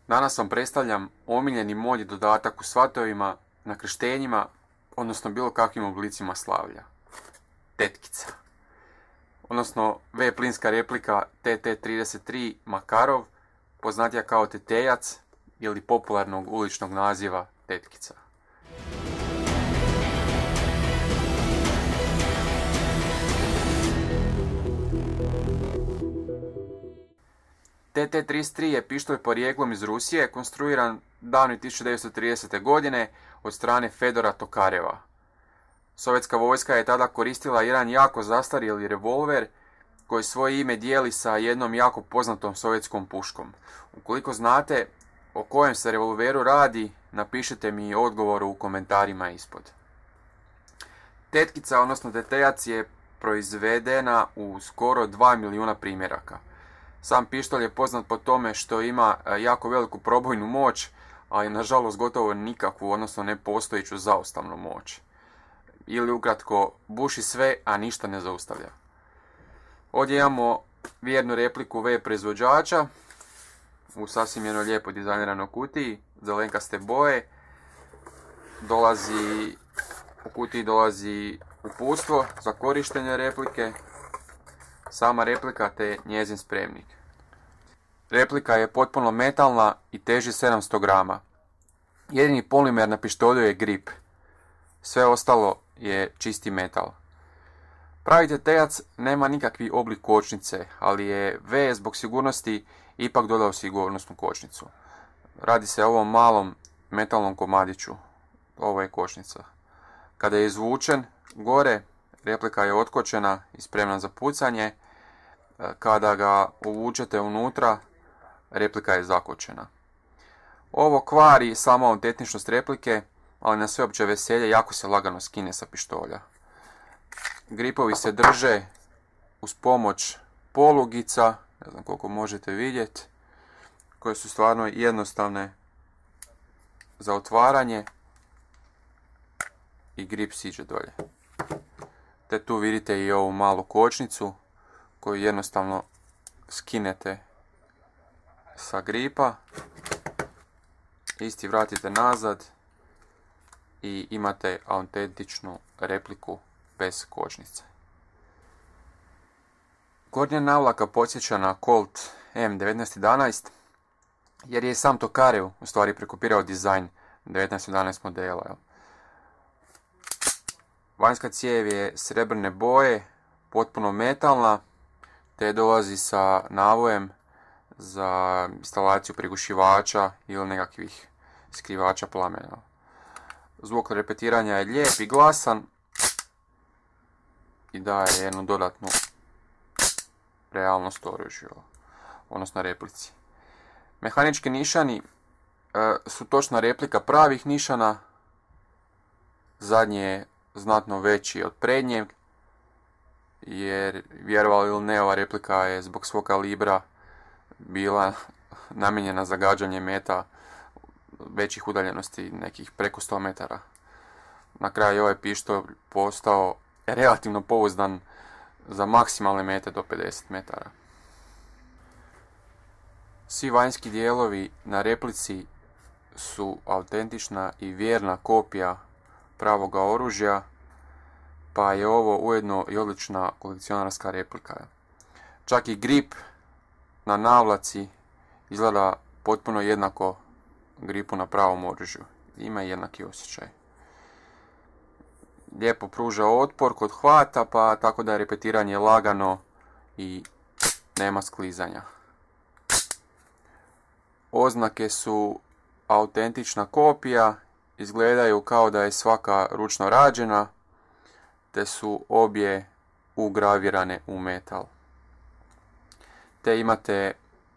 Danas vam predstavljam omiljeni moj dodatak u svatovima, na krštenjima, odnosno bilo kakvim oblicima slavlja. Tetkica. Odnosno V-plinska replika TT33 Makarov, poznatija kao tetejac ili popularnog uličnog naziva tetkica. TT33 je pištolj porijeklom iz Rusije, konstruiran davne 1930. godine od strane Fedora Tokareva. Sovjetska vojska je tada koristila jedan jako zastarjeli revolver koji svoje ime dijeli sa jednom jako poznatom sovjetskom puškom. Ukoliko znate o kojem se revolveru radi, napišite mi odgovor u komentarima ispod. Tetkica, odnosno tetejac, je proizvedena u skoro 2 milijuna primjeraka. Sam pištolj je poznat po tome što ima jako veliku probojnu moć, ali nažalost gotovo nikakvu, odnosno nepostojeću zaustavnu moć. Ili ukratko, buši sve, a ništa ne zaustavlja. Ovdje imamo vjernu repliku V proizvođača u sasvim jednoj lijepo dizajniranoj kutiji, zelenkaste boje. U kutiji dolazi uputstvo za korištenje replike, sama replika te njezin spremnik. Replika je potpuno metalna i teži 700 grama. Jedini polimer na pištolju je grip. Sve ostalo je čisti metal. Pravi tetejac nema nikakvi oblik kočnice, ali je V zbog sigurnosti ipak dodao sigurnosnu kočnicu. Radi se o ovom malom metalnom komadiću. Ovo je kočnica. Kada je izvučen gore, replika je otkočena i spremna za pucanje. Kada ga uvučete unutra, replika je zakočena. Ovo kvari samo autentičnost replike, ali na sveopće veselje jako se lagano skine sa pištolja. Gripovi se drže uz pomoć polugica, ne znam koliko možete vidjeti, koje su stvarno jednostavne za otvaranje i grip siđe dolje. Te tu vidite i ovu malu kočnicu koju jednostavno skinete sa gripa, isti vratite nazad i imate autentičnu repliku bez kočnice. Gornja navlaka podsjeća na Colt M1911 jer je sam Tokarev u stvari prekopirao dizajn 1911 modela. Vanjska cijev je srebrne boje, potpuno metalna, te dolazi sa navojem za instalaciju prigušivača ili nekakvih skrivača plamena. Zvuk repetiranja je lijep i glasan i daje jednu dodatnu realnost oružju, odnosno replici. Mehanički nišani su točna replika pravih nišana. Zadnji je znatno veći od prednjeg, jer vjerovali ili ne, ova replika je zbog svog kalibra bila namijenjena za gađanje meta većih udaljenosti, nekih preko 100 metara. Na kraju je ovaj pištolj postao relativno pouzdan za maksimalne mete do 50 metara. Svi vanjski dijelovi na replici su autentična i vjerna kopija pravoga oružja, pa je ovo ujedno i odlična kolekcionarska replika. Čak i grip na navlaci izgleda potpuno jednako gripu na pravom oružju. Ima jednaki osjećaj. Lijepo pruža otpor kod hvata, pa tako da je repetiranje lagano i nema sklizanja. Oznake su autentična kopija, izgledaju kao da je svaka ručno rađena, te su obje ugravirane u metal. Te imate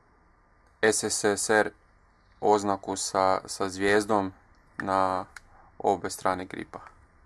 SSSR oznaku sa zvijezdom na obje strane gripa.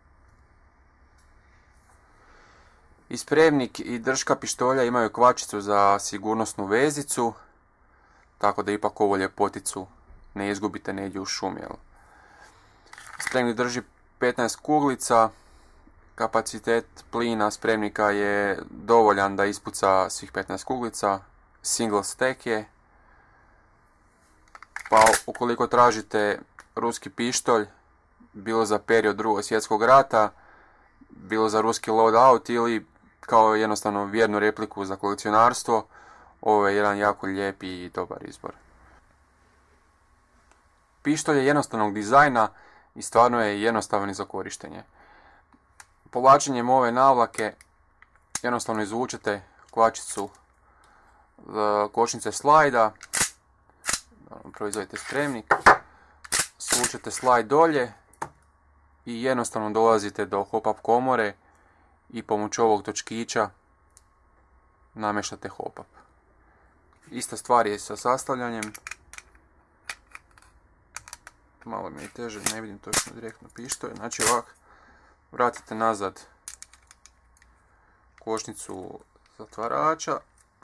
I spremnik i držka pištolja imaju kvačicu za sigurnosnu vezicu, tako da ipak ovu ljepoticu ne izgubite negdje u šumi. Spremnik drži 15 kuglica, kapacitet plina spremnika je dovoljan da ispuca svih 15 kuglica, single stack je, pa ukoliko tražite ruski pištolj, bilo za period Drugog svjetskog rata, bilo za ruski loadout ili kao jednostavno vjernu repliku za kolekcionarstvo, ovo je jedan jako lijepi i dobar izbor. Pištolj je jednostavnog dizajna i stvarno je jednostavan za korištenje. Povlačenjem ove navlake jednostavno izvučete kvačicu kočnice slajda, proizvodite spremnik, svučete slajd dolje i jednostavno dolazite do hop-up komore i pomoću ovog točkića namještate hop-up. Ista stvar je sa sastavljanjem. Malo mi je teže, ne vidim točno direktno pištolj. Znači ovako, vratite nazad kočnicu zatvarača.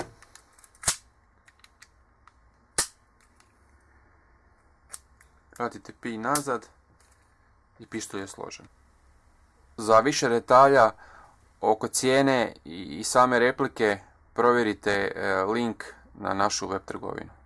Vratite pi nazad i pištolj je složen. Za više detalja oko cijene i same replike provjerite link na našu web trgovinu.